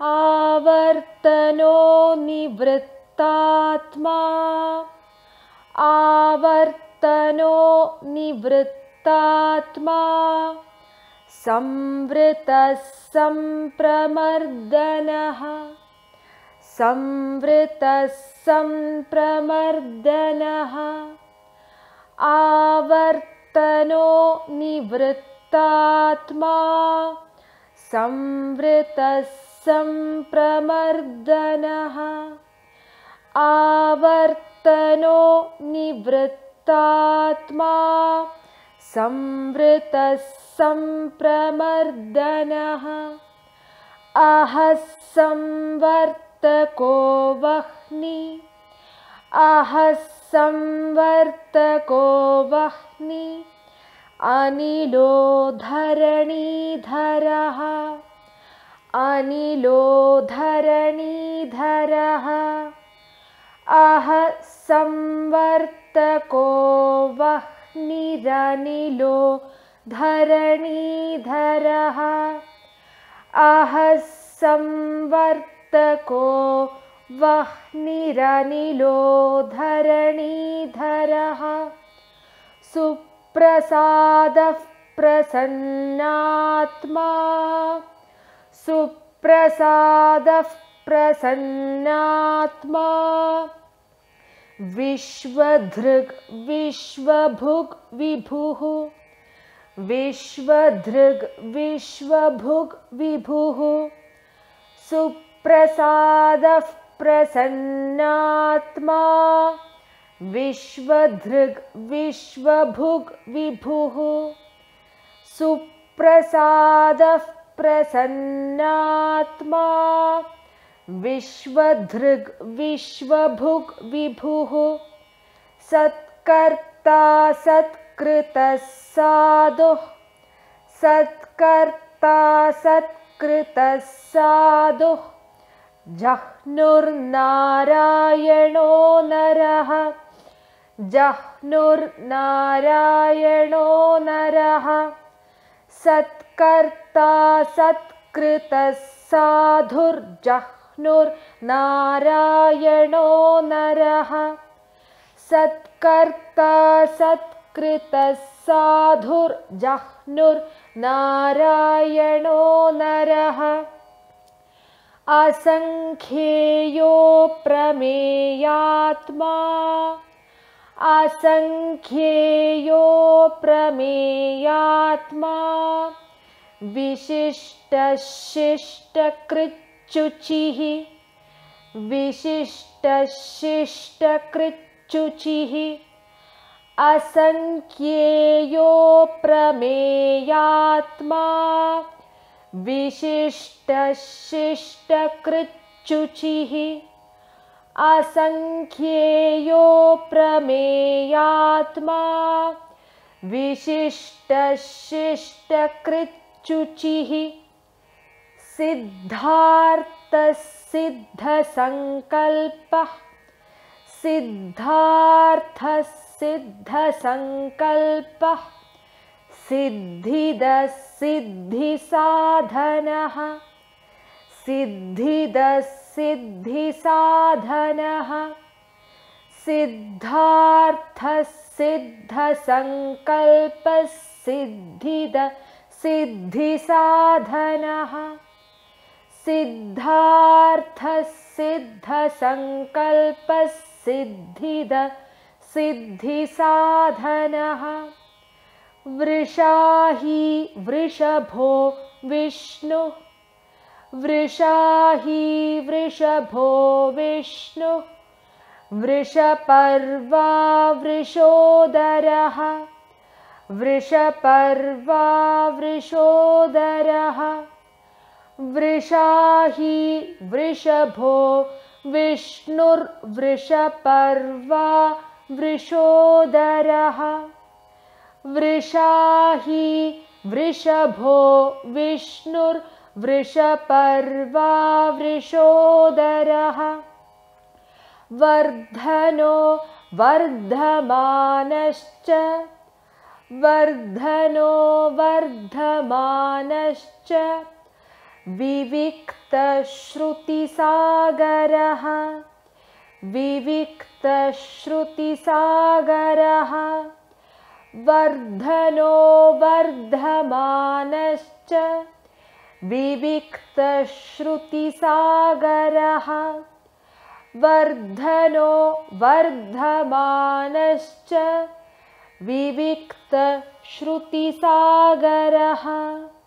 आवर्तनो निवृत्तात्मा आवर्तनो निवृत्तात्मा संवृतः संप्रमर्दनः संवृतः संप्रमर्दनः आवर्तनो निवृत्तात्मा संवृतः संप्रमर्दनः आवर्तनो निवृत्तात्मा संवृतः संप्रमर्दनः अहः संवर्तको वह्निः अहः संवर्तको वह्निः अनिलो धरणीधरः अनिलो धरणीधरः अहः संवर्तको वह्निरनिलो धरणीधरः अहः संवर्तको वह्निरनिलो धरणीधरः सुप्रसादः प्रसन्नात्मा सुप्रसादः प्रसन्नात्मा विश्वधृग् विश्वभुग् विभुः विश्वधृग् विश्वभुग् विभुः सुप्रसादः प्रसन्नात्मा विश्वधृग् विश्वभुग् विभुः सुप्रसादः प्रसन्नात्मा विश्वधृग् विश्वभुग् विभुः सत्कर्ता सत्कृतः साधुः सत्कर्ता सत्कृतः साधुः जह्नुर्नारायणो नरः जह्नुर्नारायणो नरः सत्कर्ता सत्कृतः साधुर्जह्नुर्नारायणो नरः सत्कर्ता सत्कृतः साधुर्जह्नुर्नारायणो नरः असंख्येयो प्रमेयात्मा असंख्येयो प्रमेयात्मा विशिष्टशिष्टकृच्युचिः विशिष्टशिष्टकृच्युचिः असंख्येयो प्रमेयात्मा विशिष्टशिष्टकृच्युचिः असंख्येयो प्रमेयात्मा विशिष्टशिष्टकृच्युचिः सिद्धार्थः सिद्धसंकल्पः सिद्धार्थः सिद्धसंकल्पः सिद्धिदः सिद्धिसाधनः सिद्धिदः सिद्धिसाधनः सिद्धार्थः सिद्धसंकल्पः सिद्धिदः सिद्धिसाधनः सिद्धार्थः सिद्धसंकल्पः सिद्धिदः सिद्धिसाधनः वृषाही वृषभो विष्णुः वृषाही वृषभो विष्णुः वृषपर्वा वृषोदरः वृषपर्वा वृषोदरः वृषाही वृषभो विष्णुर्वृषपर्वा वृषोदरः वृषाही वृषभो विष्णुर्वृषपर्वा वृषोदरः वर्धनो वर्धमानश्च वर्धनो वर्धमानश्च विविक्तश्रुतिसागरः विविक्तश्रुतिसागरः वर्धनो वर्धमानश्च विविक्तश्रुतिसागरः वर्धनो वर्धमानश्च विविक्तश्रुतिसागरः।